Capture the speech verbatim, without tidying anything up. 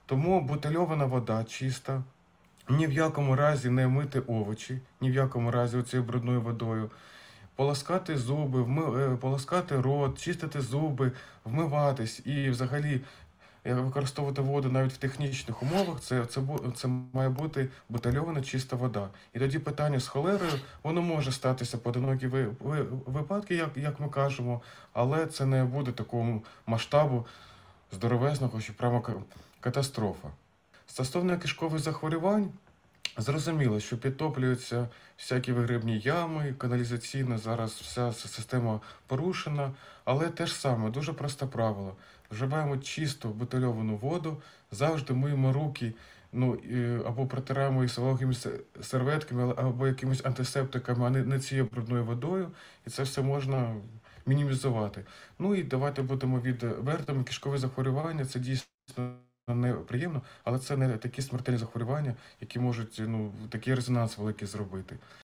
Тому бутильована вода чиста, ні в якому разі не мити овочі, ні в якому разі цією брудною водою. Полоскати зуби, вми... е, полоскати рот, чистити зуби, вмиватись і взагалі е, використовувати воду навіть в технічних умовах, це, це, бу- це має бути бутильована чиста вода. І тоді питання з холерою, воно може статися поодинокі ви- ви- випадки, як, як ми кажемо, але це не буде такого масштабу здоровезного, що прямо ка- катастрофа. Стосовно кишкових захворювань, зрозуміло, що підтоплюються всякі вигрібні ями, каналізаційна зараз вся с- система порушена, але те ж саме, дуже просте правило. Вживаємо чисту бутильовану воду, завжди миємо руки, ну, і- або протираємо їх вологими се- серветками, але- або якимись антисептиками, а не, не цією брудною водою, і це все можна мінімізувати. Ну і давайте будемо відвертими. Кишкові захворювання це дійсно неприємно, але це не такі смертельні захворювання, які можуть ну, такий резонанс великий зробити.